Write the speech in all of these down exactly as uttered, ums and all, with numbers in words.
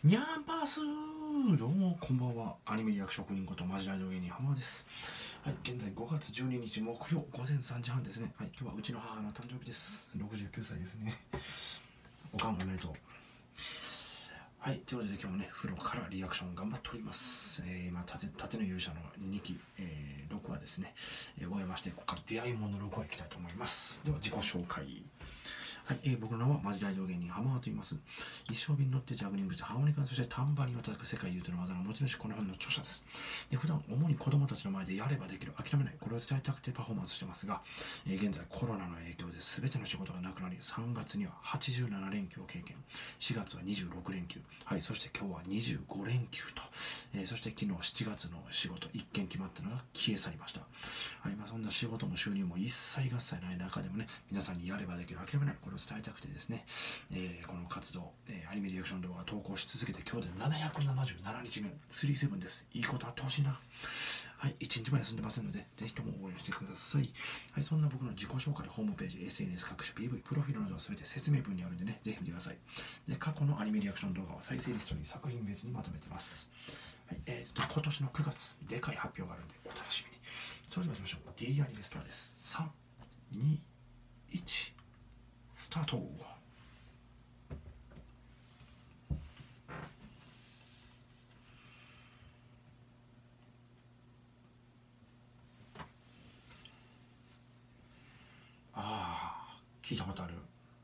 にゃんぱーすー、どうもこんばんは。アニメリアク職人ことマジライド芸人浜です。はい、現在ごがつじゅうににち木曜午前さんじはんですね。はい、今日はうちの母の誕生日です。ろくじゅうきゅうさいですね。おかんおめでとう。はい、ということで今日もね、風呂からリアクション頑張っております。えー、今、縦縦の勇者のにき、えー、ろくわですね、えー、終えまして、ここから出会いものろくわいきたいと思います。では、自己紹介。はい、えー、僕の名はマジライド芸人ハマーと言います。一生瓶に乗ってジャグリングしてハーモニカ、そしてタンバリンを叩く世界有との技の持ち主、この本の著者です。で普段主に子供たちの前でやればできる、諦めない、これを伝えたくてパフォーマンスしてますが、えー、現在コロナの影響で全ての仕事がなくなり、さんがつにははちじゅうななれんきゅうを経験、しがつはにじゅうろくれんきゅう、はい、そして今日はにじゅうごれんきゅうと、えー、そして昨日しちがつの仕事いっけん決まったのが消え去りました。はい、まあ、そんな仕事も収入も一切合切ない中でもね、皆さんにやればできる、諦めない、これを伝えたくてですね、えー、この活動、えー、アニメリアクション動画投稿し続けて今日でななひゃくななじゅうななにちめ、さんじゅうななです。いいことあってほしいな。はい、いちにちも休んでませんので、ぜひとも応援してください。はい、そんな僕の自己紹介、ホームページ、エスエヌエス、各種 ピーブイ、プロフィールなどは全て説明文にあるんでね、ぜひ見てください。で、過去のアニメリアクション動画は再生リストに作品別にまとめてます。はい、えーと、今年のくがつ、でかい発表があるんで、お楽しみに。それでは行きましょう。D アニメストアです。さん、に、いち、スタート。ああ、聞いたことある。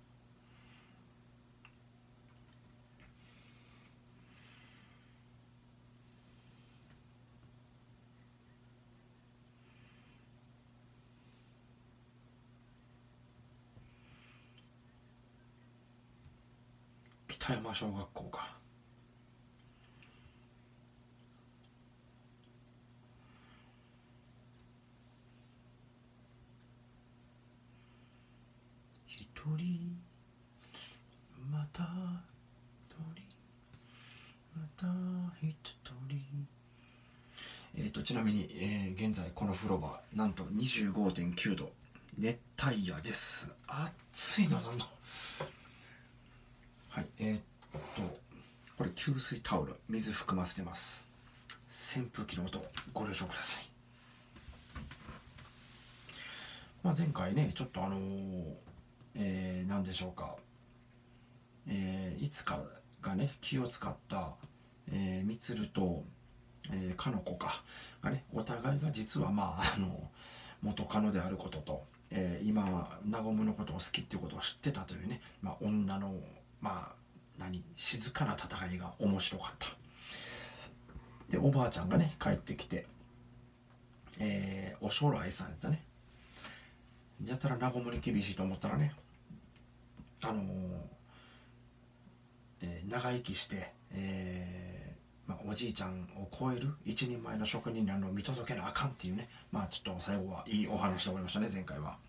北山小学校か。一人また一人また一人。えーとちなみに、えー現在この風呂場なんと にじゅうごてんきゅうど、熱帯夜です。暑いのなんの。はい、えーっとこれ給水タオル、水含ませてます。扇風機の音ご了承ください。まあ、前回ねちょっとあのー、えー、何でしょうか、えー、いつかがね気を使った、えー、みつると、えー、かの子かがね、お互いが実はまああの元カノであることと、えー、今ナゴムのことを好きっていうことを知ってたというね、まあ、女のまあ何静かな戦いが面白かった。でおばあちゃんがね帰ってきて、えー、お将来さんやったね。やったらナゴムに厳しいと思ったらね、あのーえー長生きして、えーまあ、おじいちゃんを超える一人前の職人になるのを見届けなあかんっていうね、まあちょっと最後はいいお話で終わりましたね、前回は。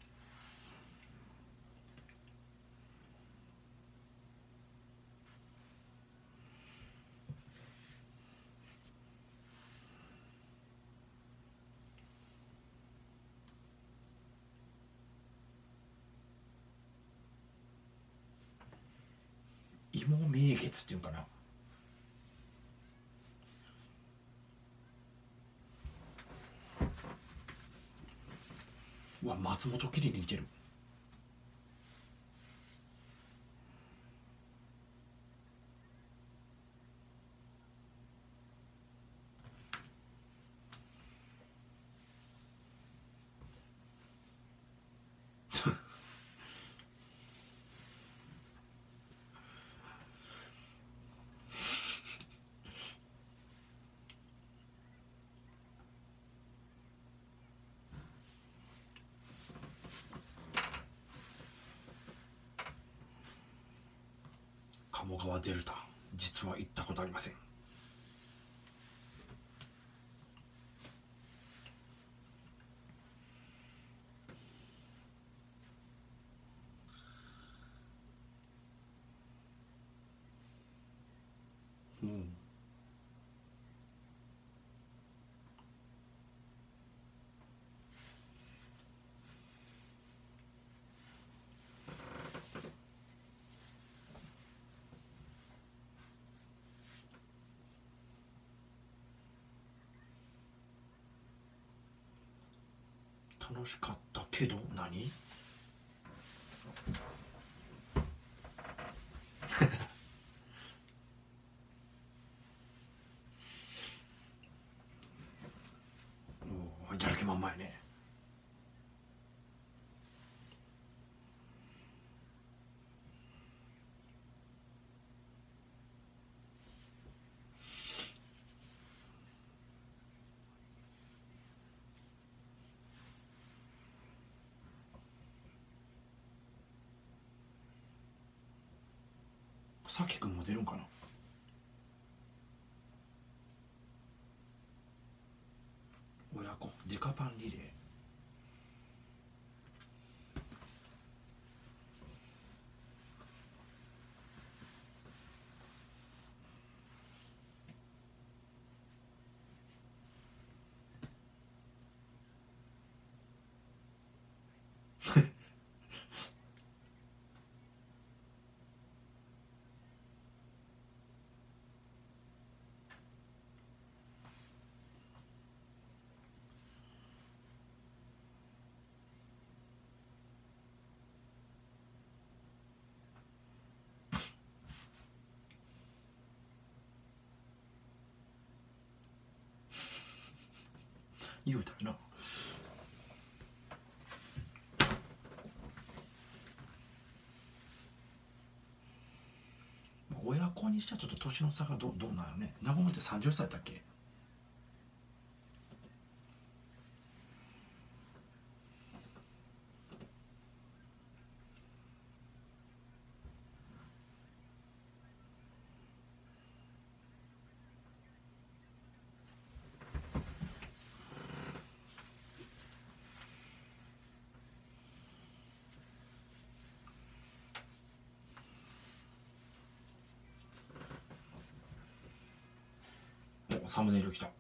芋名月っていうかな。うわ、松本きりに似てる。鴨川デルタ、実は行ったことありません。うん。 楽しかったけど何おーやる気満々やね。さきくんも出るんかな。親子デカパンリレー。言うたよな。親子にしてはちょっと年の差がどうどうなのね。名古屋ってさんじゅっさいだっけ。おサムネイルきた。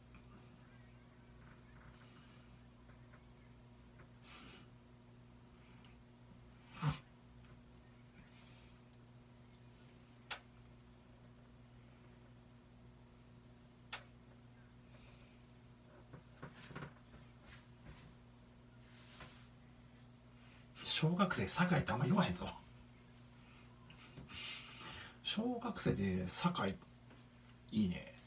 小学生酒井ってあんま言わへんぞ。小学生で酒井いいね。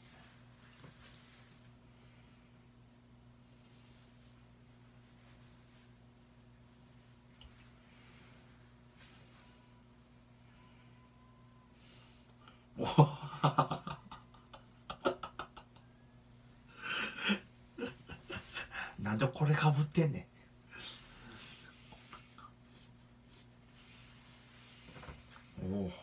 おなんでこれかぶってんねん。おお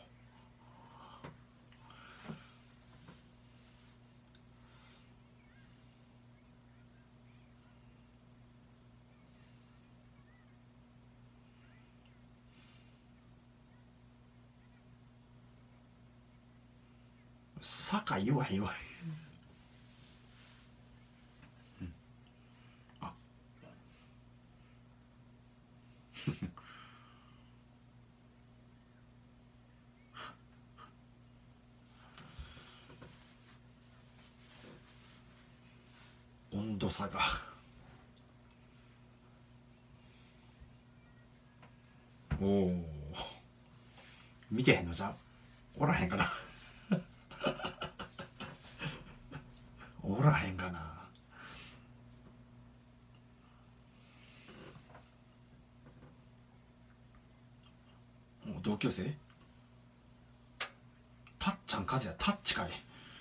酒井言わへん言わへん。あ温度差がおお見てへんのじゃおらへんかな。おらへんかな。同級生たっちゃん和也タッチかい。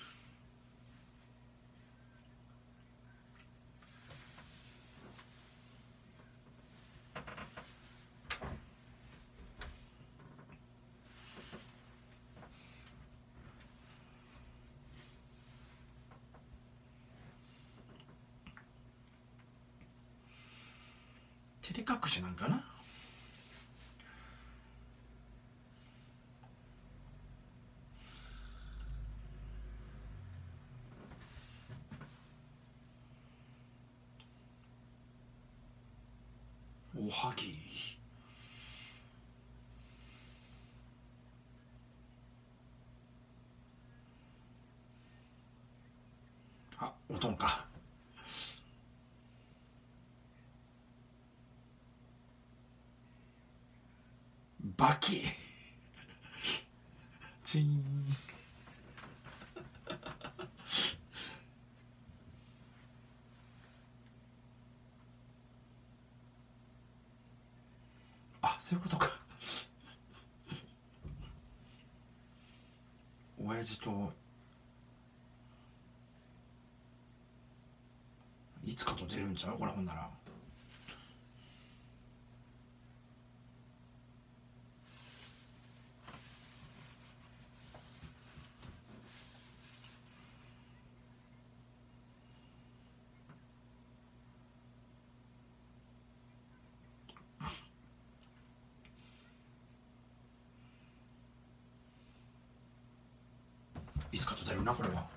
照れ隠しなんかな。おはぎあおとんか。 バキチーンあ、そういうことか親父といつかと出るんちゃうこれほんなら。いつかと出るなこれは。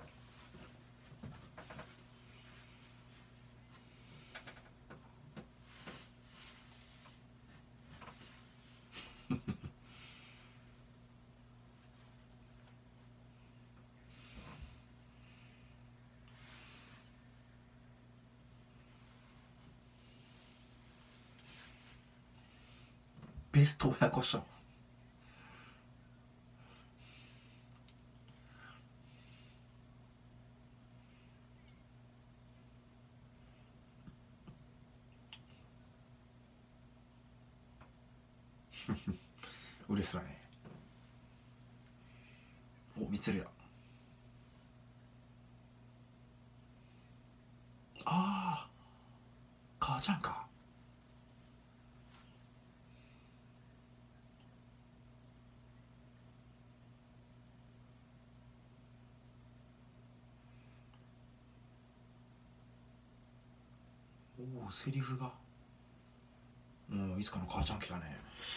ベスト親子賞うれしそうやね。お、みつるや。ああ、母ちゃんか。おお、セリフがもういつかの母ちゃん来たね。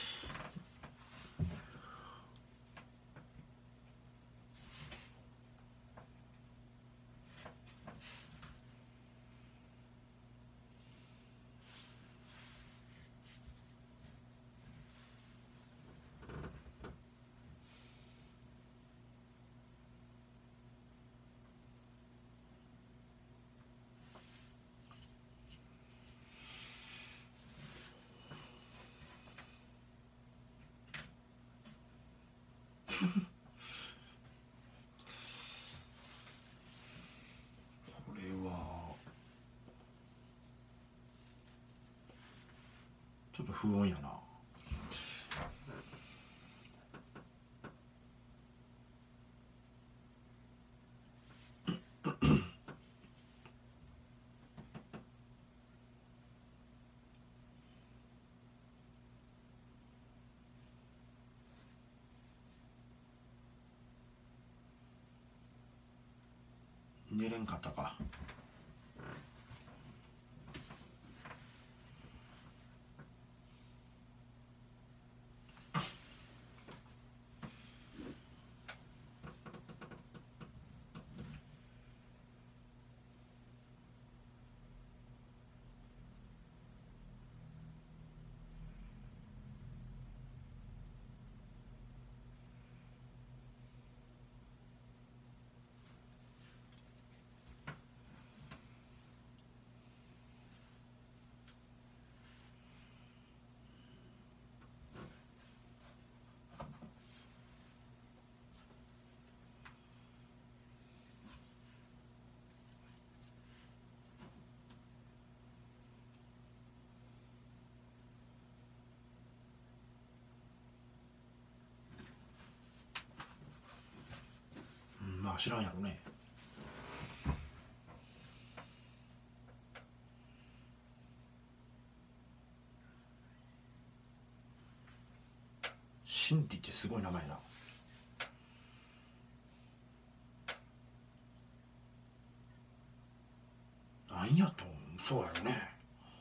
これはちょっと不穏やな。寝れんかったか。うん、まあ知らんやろね。シンディってすごい名前だ。なんやとそうやろね。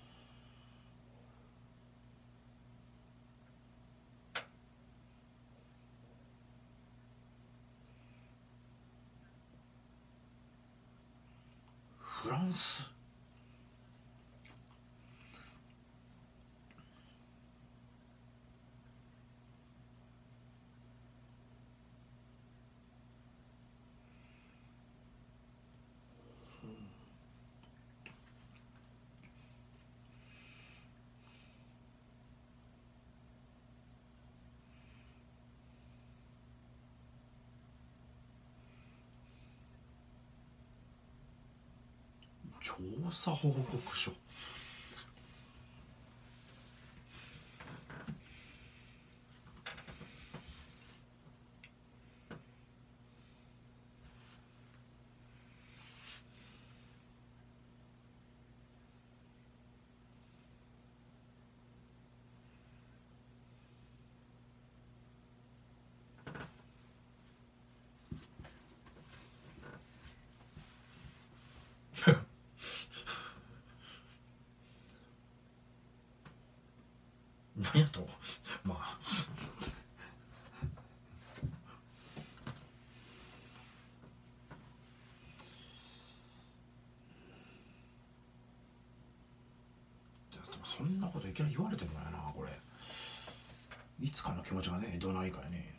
フランス。 調査報告書。何やとまあそんなこといきなり言われてもやな。これいつかの気持ちがねどないかやね。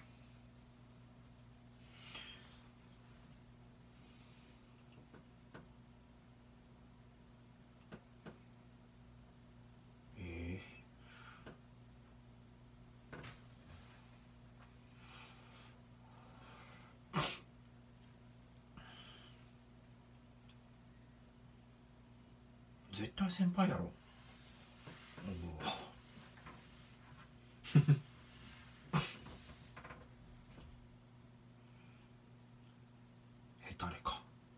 ええ絶対先輩やろ。へたれか。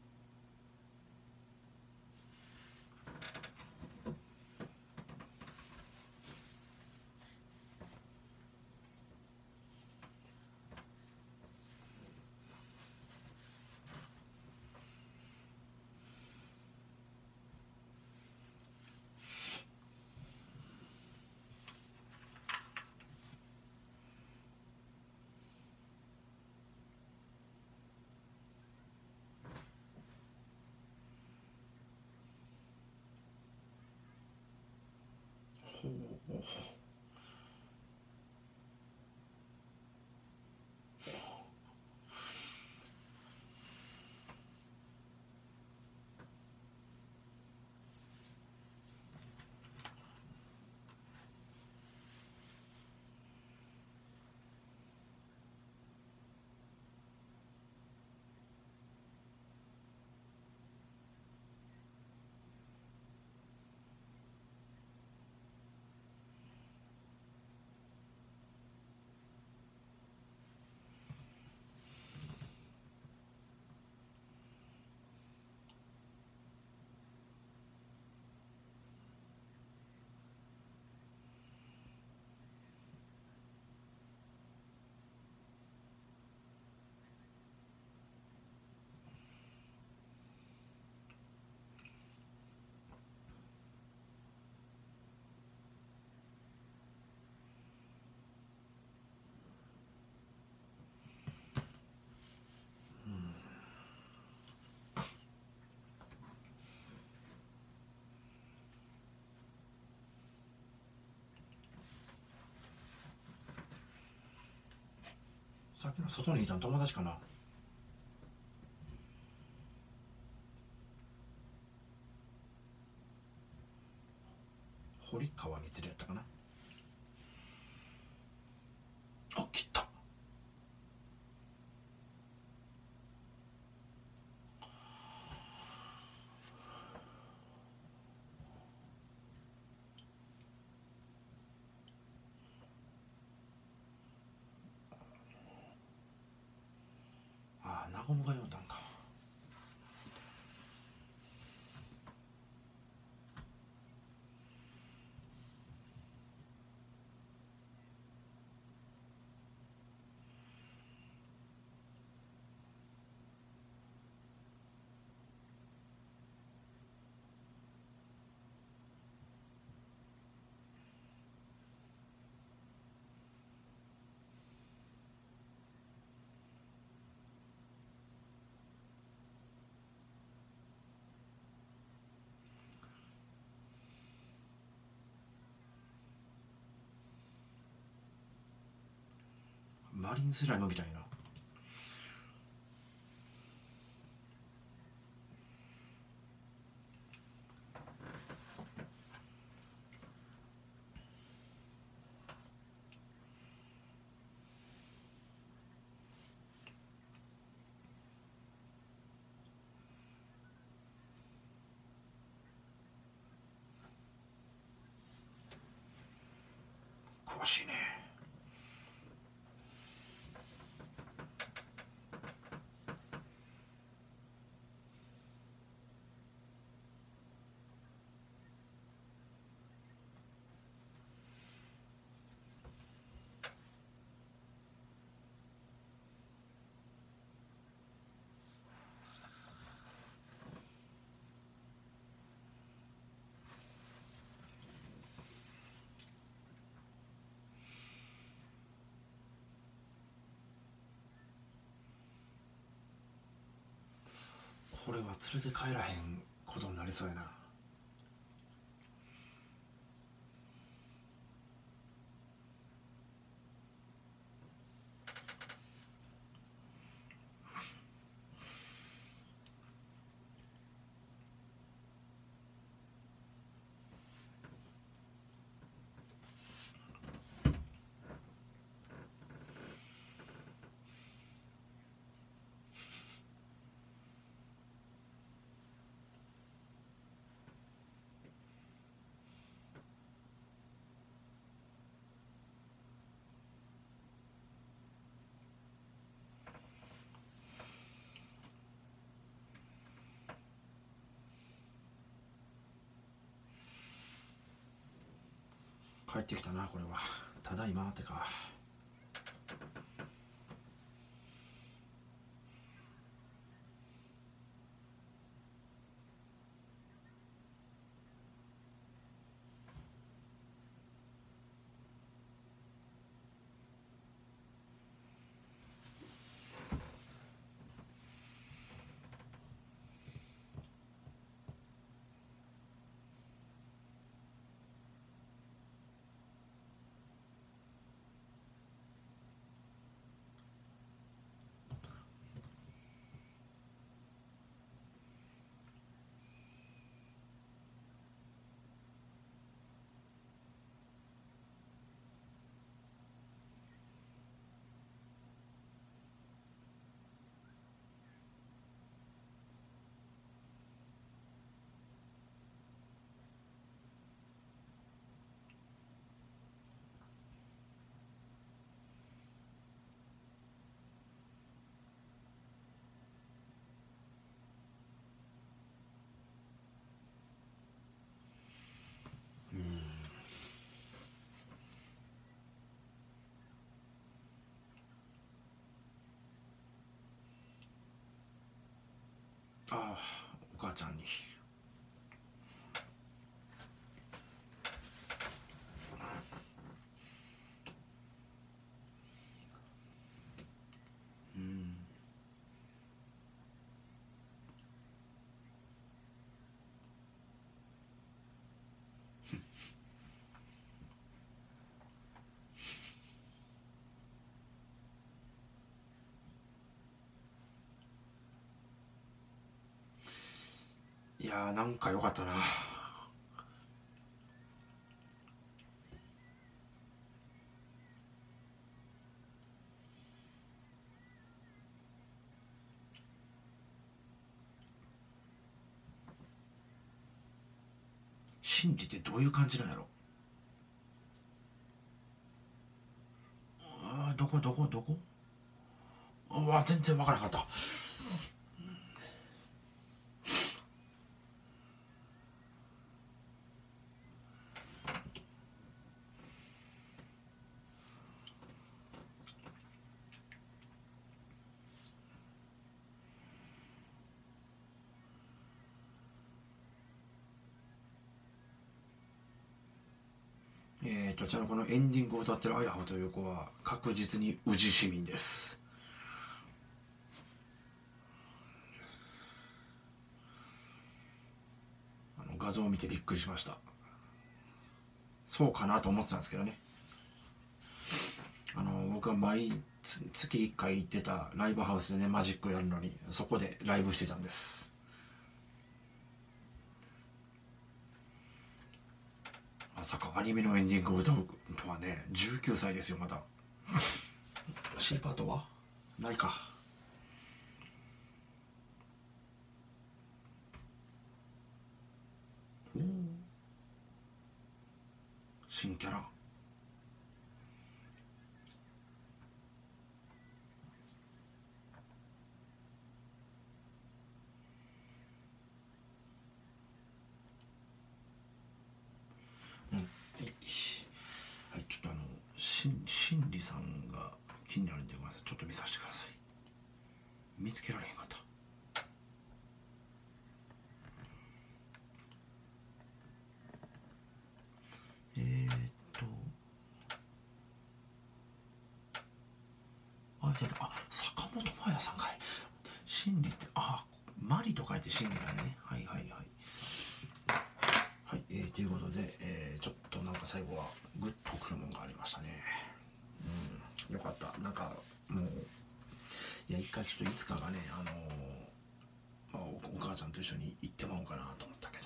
ほう。さっきの外にいた友達かな。堀川光やったかな。あ、切った。ああ、ナゴムが読んだんか。マリンスライムみたいな。 詳しいね。これは連れて帰らへんことになりそうやな。帰ってきたな。これはただいまってか。ああ、お母ちゃんに。うん。いやー、なんか良かったな。心理ってどういう感じなんやろ。あー、どこどこどこ。うわ、全然わからなかった。えーと、ちなみにこのエンディングを歌ってるあやほという子は確実に宇治市民です。あの画像を見てびっくりしました。そうかなと思ってたんですけどね。あの僕は毎月いっかい行ってたライブハウスでね、マジックやるのにそこでライブしてたんです。まさかアニメのエンディングを歌うとはね。じゅうきゅうさいですよまだ。C パートはないか。お新キャラ。 しん心理さんが気になるんでごめんなさい。ちょっと見させてください。見つけられへんかった。えー、っとあ出た。あ、坂本真綾さんかい。心理って、あ、マリと書いて心理なんね。はいはいはい。はい、えー、ということで、えー、ちょっとなんか最後はグッとくるものがありましたね。うん、よかった。なんかもういや一回ちょっといつかがね、あのーまあ、お, お母ちゃんと一緒に行ってまおうかなと思ったけど、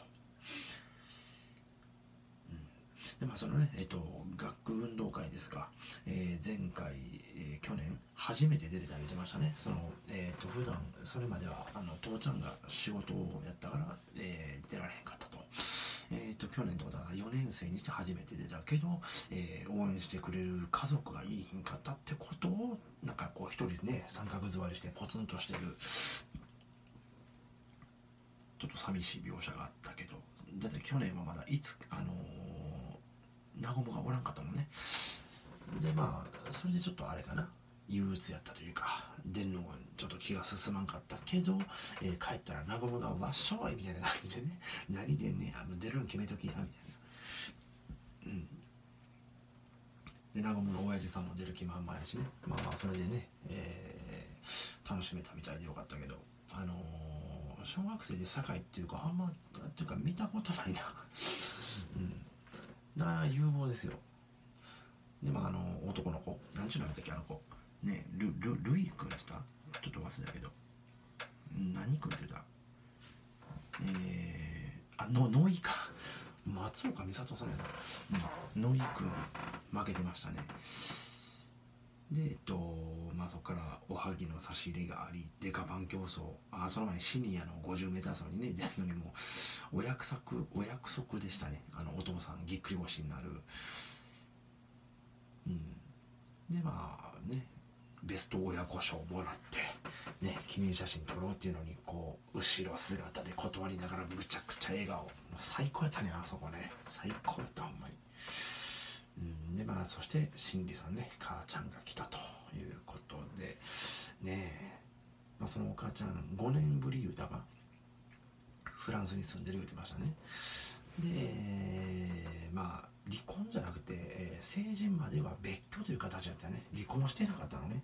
うん、でまあそのねえっ、ー、と学区運動会ですか、えー、前回、えー、去年初めて出れた言ってましたね。そのえっ、ー、と普段それまではあの父ちゃんが仕事をやったから、えー、出られへんかったと。えー、と去年とかだからよねん生にして初めて出たけど、えー、応援してくれる家族がいいひんかったってことをなんかこう一人ね三角座りしてポツンとしてるちょっと寂しい描写があったけど、だって去年はまだいつあのー、ナゴムがおらんかったもんね。でまあそれでちょっとあれかな、憂鬱やったというか出んのちょっと気が進まんかったけど、えー、帰ったらナゴムがわっしょいみたいな感じでね、何でんねん、あの出るん決めときやみたいな。うんでナゴムの親父さんも出る気満々やしね、まあまあそれでね、えー、楽しめたみたいでよかったけど、あのー、小学生で堺っていうかあんまっていうか見たことないなうんだから有望ですよ。でもあの男の子何ちゅうのだっけあの子ね、ルルルイ君ですか、ちょっと忘れたけど何君って言った、えー、あのノイか松岡美里さんやな、うん、ノイ君負けてましたね。でえっとまあそこからおはぎの差し入れがありデカパン競争、あその前にシニアの ごじゅうメートル 走にね出るのにもお約束お約束でしたね。あのお父さんぎっくり腰になる。うんでまあねベスト親子賞もらってね記念写真撮ろうっていうのにこう後ろ姿で断りながらむちゃくちゃ笑顔、最高やったねあそこね、最高やったほんまに。うんでまあそして心理さんね母ちゃんが来たということでねえ、まあ、そのお母ちゃんごねんぶり言うたがフランスに住んでる言うてましたね。でまあ離婚じゃなくて、えー、成人までは別居という形だったよね。離婚してなかったのね。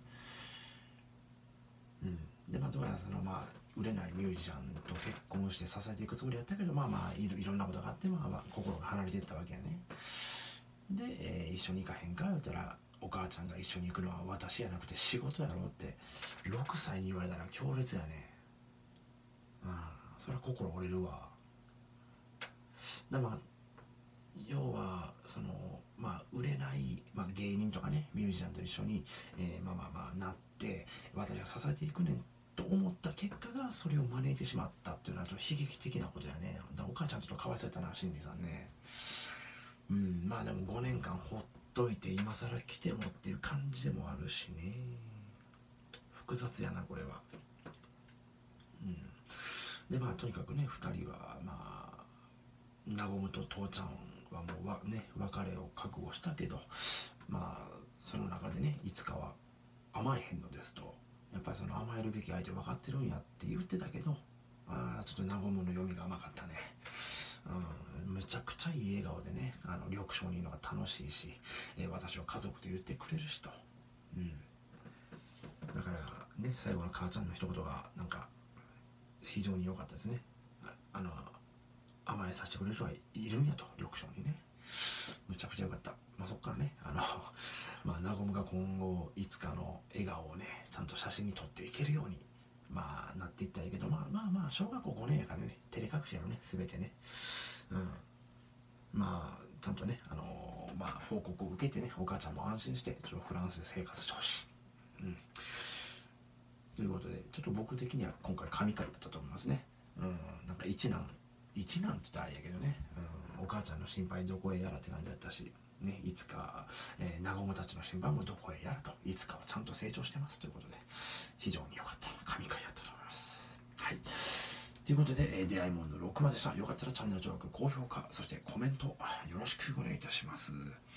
うんでまあどうやらそのまあ売れないミュージシャンと結婚して支えていくつもりやったけど、まあまあいろいろんなことがあって、まあ、まあ心が離れていったわけやね。で、えー、一緒に行かへんか言うたらお母ちゃんが一緒に行くのは私やなくて仕事やろってろくさいに言われたら強烈やね。うんそれは心折れるわ。だまあ要はそのまあ売れない、まあ、芸人とかねミュージシャンと一緒に、えー、まあまあまあなって私が支えていくねんと思った結果がそれを招いてしまったっていうのはちょっと悲劇的なことやね。だからお母ちゃんちょっとかわいそうやったな心理さんね。うんまあでもごねんかんほっといて今更来てもっていう感じでもあるしね、複雑やなこれは。うんでまあとにかくねふたりはまあ和むと父ちゃんはもうわね別れを覚悟したけど、まあその中でねいつかは甘えへんのですと、やっぱりその甘えるべき相手分かってるんやって言ってたけど、あちょっと和むの読みが甘かったね。うん、めちゃくちゃいい笑顔でねあの緑章にいるのが楽しいし、えー、私は家族と言ってくれる人、うん、だからね最後の母ちゃんの一言がなんか非常に良かったですね。あの甘えさせてくれる人はいるんやと緑章にね、むちゃくちゃ良かった。まあそっからねあのまあ和むが今後いつかの笑顔をねちゃんと写真に撮っていけるようにまあなっていったらいいけど、まあまあまあ小学校ごねんやからね照れ隠しやろね全てね。うんまあちゃんとねあのー、まあ報告を受けてねお母ちゃんも安心してちょっとフランスで生活してほしい。うんということでちょっと僕的には今回神回だったと思いますね。うんなんか一難一難って言ったらあれやけどね、うん、お母ちゃんの心配どこへやらって感じだったし、ね、いつか、えー、和むたちの心配もどこへやらといつかはちゃんと成長してますということで非常に良かった神回やったと思います。はいということで、えー、出会いもんのろくまでした。よかったらチャンネル登録高評価そしてコメントよろしくお願いいたします。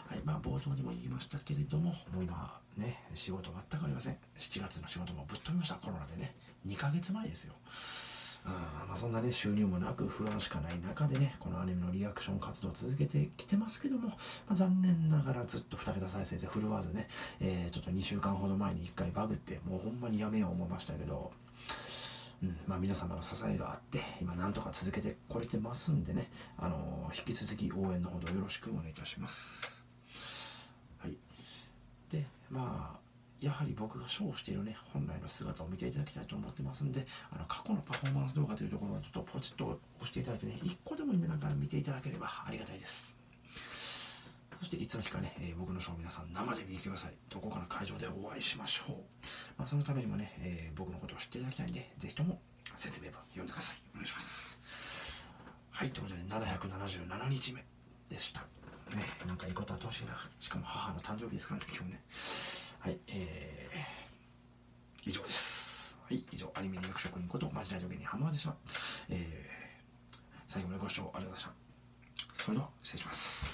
はい、まあ冒頭にも言いましたけれども、もう今ね、仕事全くありません。しちがつの仕事もぶっ飛びました、コロナでね。にかげつまえですよ。うん、まあそんなね、収入もなく不安しかない中でね、このアニメのリアクション活動を続けてきてますけども、まあ、残念ながらずっとにけた再生で振るわずね、えー、ちょっとにしゅうかんほど前にいっかいバグって、もうほんまにやめよう思いましたけど、うん、まあ皆様の支えがあって、今なんとか続けてこれてますんでね、あのー、引き続き応援のほどよろしくお願いいたします。はい。で、まあ、やはり僕がショーをしているね、本来の姿を見ていただきたいと思ってますんで、あの過去のパフォーマンス動画というところをちょっとポチッと押していただいてね、いっこでもいいんでなんか見ていただければありがたいです。そしていつの日かね、えー、僕のショーを皆さん生で見に来てください。どこかの会場でお会いしましょう。まあ、そのためにもね、えー、僕のことを知っていただきたいんで、ぜひとも説明文読んでください。お願いします。はい、ということでななひゃくななじゅうななにちめでした。ね、なんかいいことあってほしいな。しかも母の誕生日ですからね、今日ね。はい、えー、以上です。はい、以上、アニメリアク職人ことマジラジオ芸人ハマーでした。えー、最後までご視聴ありがとうございました。それでは、失礼します。